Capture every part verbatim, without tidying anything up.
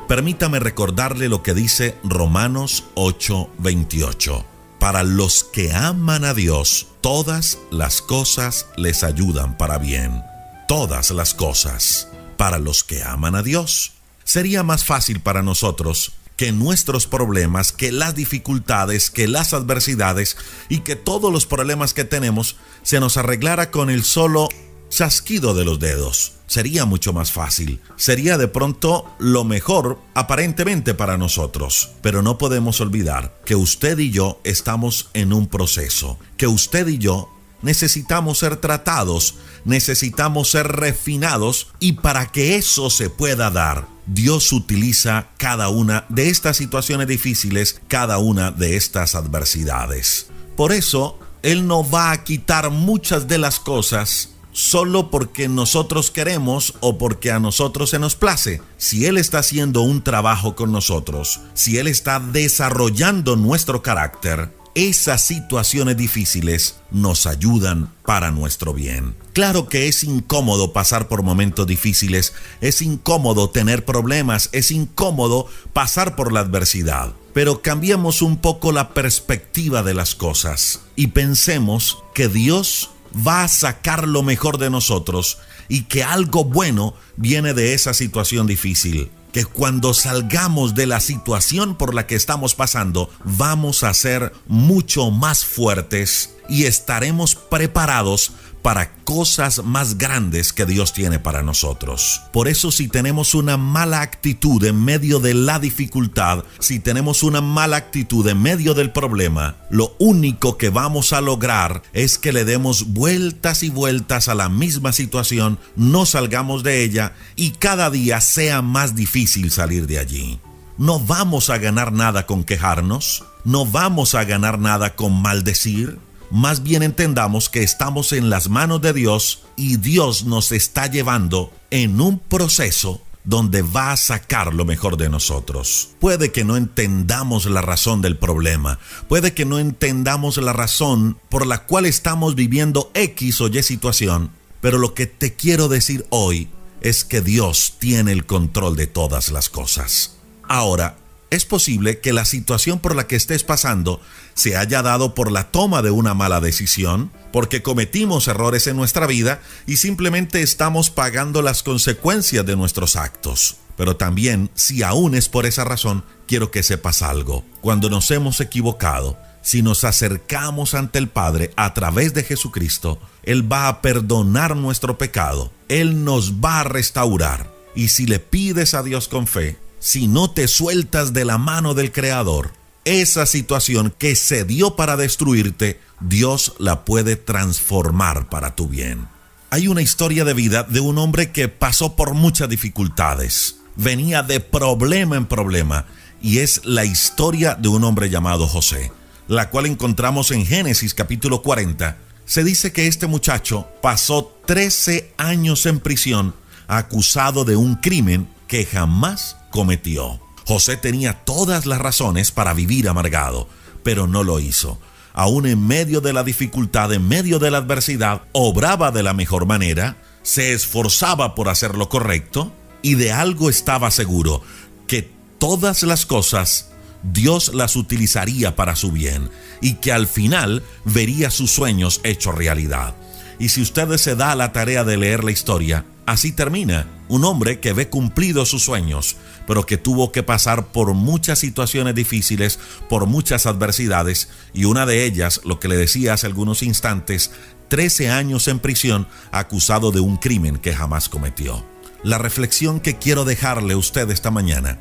permítame recordarle lo que dice Romanos ocho veintiocho. Para los que aman a Dios, todas las cosas les ayudan para bien. Todas las cosas. Para los que aman a Dios. Sería más fácil para nosotros que nuestros problemas, que las dificultades, que las adversidades y que todos los problemas que tenemos se nos arreglara con el solo chasquido de los dedos. Sería mucho más fácil. Sería de pronto lo mejor aparentemente para nosotros. Pero no podemos olvidar que usted y yo estamos en un proceso. Que usted y yo necesitamos ser tratados, necesitamos ser refinados, y para que eso se pueda dar, Dios utiliza cada una de estas situaciones difíciles, cada una de estas adversidades. Por eso, Él no va a quitar muchas de las cosas solo porque nosotros queremos o porque a nosotros se nos place. Si Él está haciendo un trabajo con nosotros, si Él está desarrollando nuestro carácter, esas situaciones difíciles nos ayudan para nuestro bien. Claro que es incómodo pasar por momentos difíciles, es incómodo tener problemas, es incómodo pasar por la adversidad. Pero cambiemos un poco la perspectiva de las cosas y pensemos que Dios va a sacar lo mejor de nosotros y que algo bueno viene de esa situación difícil. Que cuando salgamos de la situación por la que estamos pasando, vamos a ser mucho más fuertes y estaremos preparados para cosas más grandes que Dios tiene para nosotros. Por eso, si tenemos una mala actitud en medio de la dificultad, si tenemos una mala actitud en medio del problema, lo único que vamos a lograr es que le demos vueltas y vueltas a la misma situación, no salgamos de ella y cada día sea más difícil salir de allí. No vamos a ganar nada con quejarnos, no vamos a ganar nada con maldecir. Más bien entendamos que estamos en las manos de Dios y Dios nos está llevando en un proceso donde va a sacar lo mejor de nosotros. Puede que no entendamos la razón del problema, puede que no entendamos la razón por la cual estamos viviendo X o Y situación, pero lo que te quiero decir hoy es que Dios tiene el control de todas las cosas. Ahora, es posible que la situación por la que estés pasando se haya dado por la toma de una mala decisión, porque cometimos errores en nuestra vida y simplemente estamos pagando las consecuencias de nuestros actos. Pero también, si aún es por esa razón, quiero que sepas algo. Cuando nos hemos equivocado, si nos acercamos ante el Padre a través de Jesucristo, Él va a perdonar nuestro pecado, Él nos va a restaurar. Y si le pides a Dios con fe, si no te sueltas de la mano del Creador, esa situación que se dio para destruirte, Dios la puede transformar para tu bien. Hay una historia de vida de un hombre que pasó por muchas dificultades. Venía de problema en problema, y es la historia de un hombre llamado José, la cual encontramos en Génesis capítulo cuarenta. Se dice que este muchacho pasó trece años en prisión acusado de un crimen que jamás cometió. José tenía todas las razones para vivir amargado, pero no lo hizo. Aún en medio de la dificultad, en medio de la adversidad, obraba de la mejor manera, se esforzaba por hacer lo correcto y de algo estaba seguro, que todas las cosas Dios las utilizaría para su bien y que al final vería sus sueños hechos realidad. Y si usted se da a la tarea de leer la historia, así termina. Un hombre que ve cumplidos sus sueños, pero que tuvo que pasar por muchas situaciones difíciles, por muchas adversidades, y una de ellas, lo que le decía hace algunos instantes, trece años en prisión acusado de un crimen que jamás cometió. La reflexión que quiero dejarle a usted esta mañana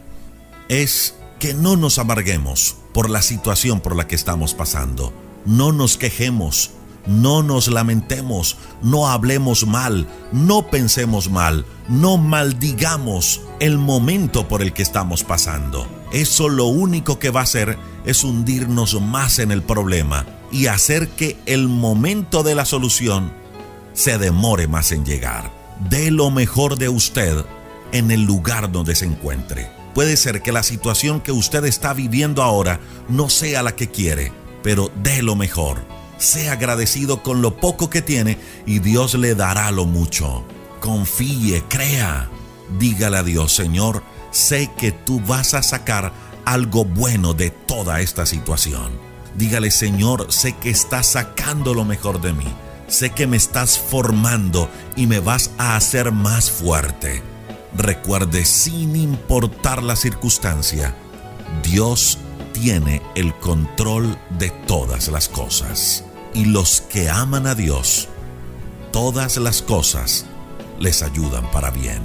es que no nos amarguemos por la situación por la que estamos pasando. No nos quejemos. No nos lamentemos, no hablemos mal, no pensemos mal, no maldigamos el momento por el que estamos pasando. Eso lo único que va a hacer es hundirnos más en el problema y hacer que el momento de la solución se demore más en llegar. Dé lo mejor de usted en el lugar donde se encuentre. Puede ser que la situación que usted está viviendo ahora no sea la que quiere, pero dé lo mejor. Sea agradecido con lo poco que tiene y Dios le dará lo mucho. Confíe, crea. Dígale a Dios: Señor, sé que tú vas a sacar algo bueno de toda esta situación. Dígale: Señor, sé que estás sacando lo mejor de mí. Sé que me estás formando y me vas a hacer más fuerte. Recuerde, sin importar la circunstancia, Dios tiene el control de todas las cosas. Y los que aman a Dios, todas las cosas les ayudan para bien.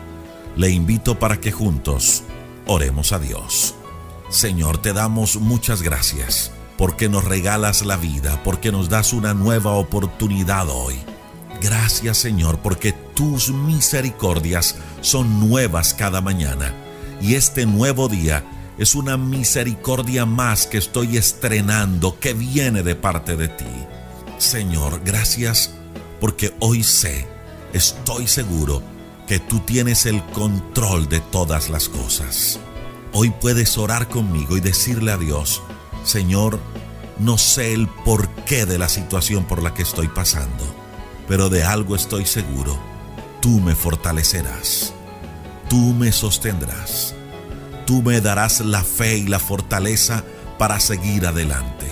Le invito para que juntos oremos a Dios. Señor, te damos muchas gracias porque nos regalas la vida, porque nos das una nueva oportunidad hoy. Gracias, Señor, porque tus misericordias son nuevas cada mañana. Y este nuevo día es una misericordia más que estoy estrenando, que viene de parte de ti. Señor, gracias porque hoy sé, estoy seguro que tú tienes el control de todas las cosas. Hoy puedes orar conmigo y decirle a Dios: Señor, no sé el porqué de la situación por la que estoy pasando, pero de algo estoy seguro: tú me fortalecerás, tú me sostendrás, tú me darás la fe y la fortaleza para seguir adelante.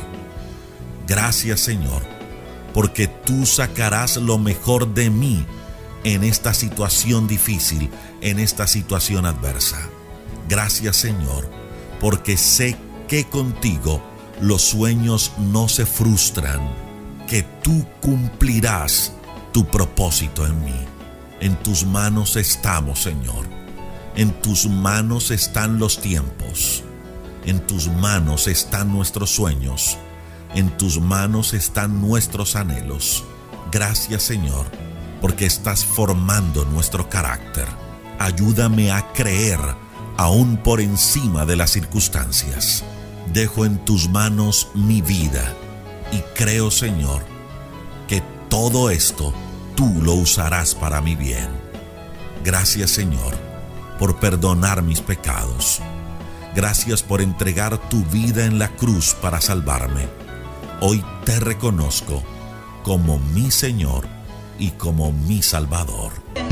Gracias, Señor, porque tú sacarás lo mejor de mí en esta situación difícil, en esta situación adversa. Gracias, Señor, porque sé que contigo los sueños no se frustran, que tú cumplirás tu propósito en mí. En tus manos estamos, Señor. En tus manos están los tiempos. En tus manos están nuestros sueños. En tus manos están nuestros anhelos. Gracias, Señor, porque estás formando nuestro carácter. Ayúdame a creer aún por encima de las circunstancias. Dejo en tus manos mi vida y creo, Señor, que todo esto tú lo usarás para mi bien. Gracias, Señor, por perdonar mis pecados. Gracias por entregar tu vida en la cruz para salvarme. Hoy te reconozco como mi Señor y como mi Salvador.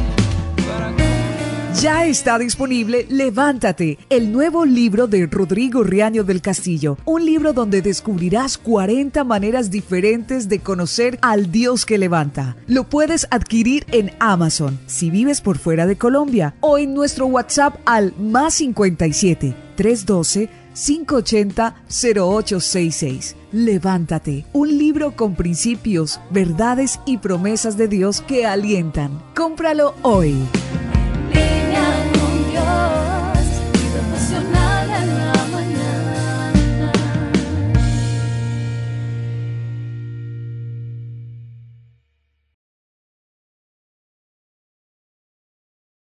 Ya está disponible Levántate, el nuevo libro de Rodrigo Riaño del Castillo. Un libro donde descubrirás cuarenta maneras diferentes de conocer al Dios que levanta. Lo puedes adquirir en Amazon, si vives por fuera de Colombia, o en nuestro WhatsApp al más cincuenta y siete, trescientos doce, cinco ochenta, cero ocho sesenta y seis. Levántate, un libro con principios, verdades y promesas de Dios que alientan. Cómpralo hoy.